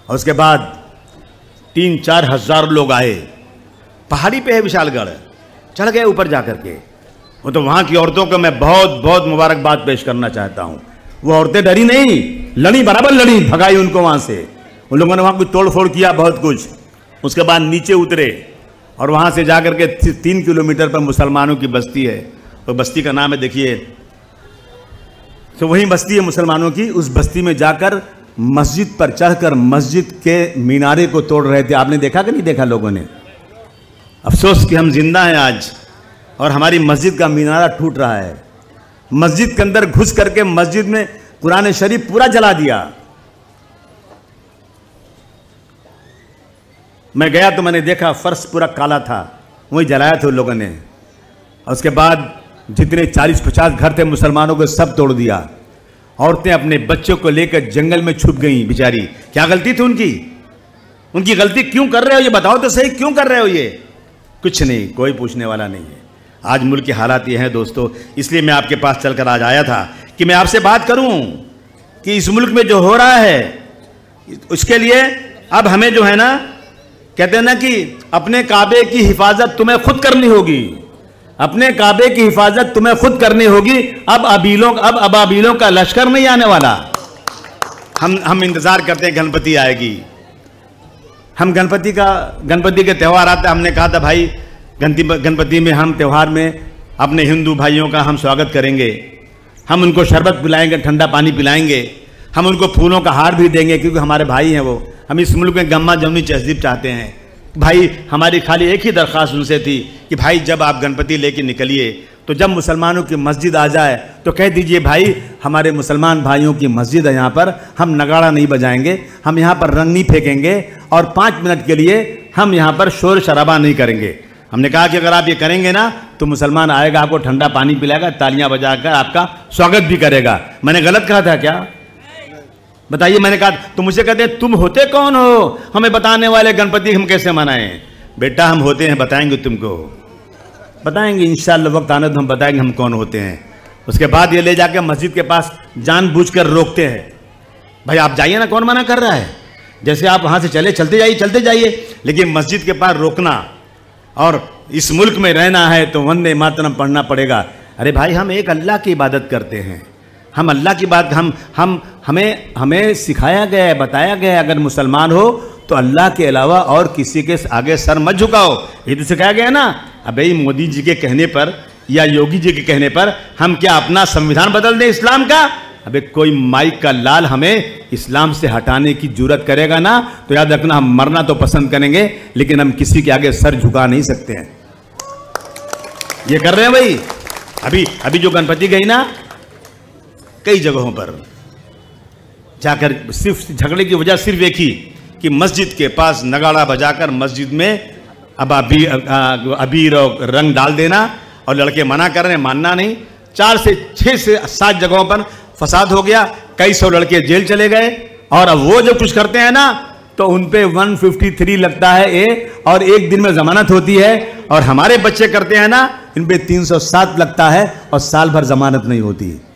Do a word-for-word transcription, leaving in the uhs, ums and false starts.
और उसके बाद तीन चार हजार लोग आए। पहाड़ी पे है विशालगढ़, चढ़ गए ऊपर जाकर के। वो तो वहां की औरतों को मैं बहुत बहुत मुबारकबाद पेश करना चाहता हूं। वो औरतें डरी नहीं, लड़ी, बराबर लड़ी, भगाई उनको वहां से। उन लोगों ने वहां कुछ तोड़ फोड़ किया, बहुत कुछ। उसके बाद नीचे उतरे और वहां से जाकर के तीन किलोमीटर पर मुसलमानों की बस्ती है। तो बस्ती का नाम है, देखिए, तो वही बस्ती है मुसलमानों की। उस बस्ती में जाकर मस्जिद पर चढ़कर मस्जिद के मीनारे को तोड़ रहे थे। आपने देखा कि नहीं देखा लोगों ने? अफसोस कि हम जिंदा हैं आज और हमारी मस्जिद का मीनारा टूट रहा है। मस्जिद के अंदर घुस करके मस्जिद में कुरान शरीफ पूरा जला दिया। मैं गया तो मैंने देखा फर्श पूरा काला था, वही जलाया था उन लोगों ने। और उसके बाद जितने चालीस पचास घर थे मुसलमानों को सब तोड़ दिया। औरतें अपने बच्चों को लेकर जंगल में छुप गई बेचारी। क्या गलती थी उनकी? उनकी गलती क्यों कर रहे हो ये बताओ तो सही, क्यों कर रहे हो ये? कुछ नहीं, कोई पूछने वाला नहीं है। आज मुल्क के हालात ये हैं दोस्तों, इसलिए मैं आपके पास चलकर आज आया था कि मैं आपसे बात करूं कि इस मुल्क में जो हो रहा है उसके लिए अब हमें जो है ना, कहते हैं ना कि अपने काबे की हिफाजत तुम्हें खुद करनी होगी। अपने काबे की हिफाजत तुम्हें खुद करनी होगी। अब अबीलों अब अबाबीलों का लश्कर नहीं आने वाला। हम हम इंतजार करते हैं गणपति आएगी। हम गणपति का गणपति के त्यौहार आता है, हमने कहा था भाई गणपति में हम त्यौहार में अपने हिंदू भाइयों का हम स्वागत करेंगे। हम उनको शरबत पिलाएंगे, ठंडा पानी पिलाएंगे, हम उनको फूलों का हार भी देंगे क्योंकि हमारे भाई हैं वो। हम इस मुल्क में गम्मा जमनी तहजीब चाहते हैं। भाई हमारी खाली एक ही दरख्वास्त उनसे थी कि भाई जब आप गणपति लेके निकलिए तो जब मुसलमानों की मस्जिद आ जाए तो कह दीजिए भाई हमारे मुसलमान भाइयों की मस्जिद है यहाँ पर, हम नगाड़ा नहीं बजाएंगे, हम यहाँ पर रंग नहीं फेंकेंगे और पाँच मिनट के लिए हम यहाँ पर शोर शराबा नहीं करेंगे। हमने कहा कि अगर आप ये करेंगे ना तो मुसलमान आएगा, आपको ठंडा पानी पिलाएगा, तालियां बजाकर आपका स्वागत भी करेगा। मैंने गलत कहा था क्या? बताइए। मैंने कहा तो मुझे कहते हैं तुम होते कौन हो हमें बताने वाले गणपति हम कैसे मनाएं? बेटा हम होते हैं, बताएंगे तुमको, बताएंगे इंशाअल्लाह, वक्त आने तो हम बताएंगे हम कौन होते हैं। उसके बाद ये ले जाकर मस्जिद के पास जानबूझकर रोकते हैं। भाई आप जाइए ना, कौन मना कर रहा है? जैसे आप वहां से चले, चलते जाइए चलते जाइए, लेकिन मस्जिद के पास रोकना और इस मुल्क में रहना है तो वंदे मातरम पढ़ना पड़ेगा। अरे भाई हम एक अल्लाह की इबादत करते हैं, हम अल्लाह की बात हम हम हमें हमें सिखाया गया है, बताया गया है अगर मुसलमान हो तो अल्लाह के अलावा और किसी के आगे सर मत झुकाओ। ये तो सिखाया गया है ना। अबे मोदी जी के कहने पर या योगी जी के कहने पर हम क्या अपना संविधान बदल दें इस्लाम का? अबे कोई माइक का लाल हमें इस्लाम से हटाने की जुर्रत करेगा ना तो याद रखना हम मरना तो पसंद करेंगे लेकिन हम किसी के आगे सर झुका नहीं सकते हैं। ये कर रहे हैं भाई। अभी अभी जो गणपति गई ना, कई जगहों पर जाकर सिर्फ झगड़े की वजह सिर्फ एक ही कि मस्जिद के पास नगाड़ा बजाकर मस्जिद में अब अबीर अबीर और रंग डाल देना और लड़के मना कर रहे हैं, मानना नहीं। चार से छह से सात जगहों पर फसाद हो गया, कई सौ लड़के जेल चले गए और अब वो जो कुछ करते हैं ना तो उन पे एक सौ तिरेपन लगता है ए और एक दिन में जमानत होती है, और हमारे बच्चे करते हैं ना इन पे तीन सौ सात लगता है और साल भर जमानत नहीं होती।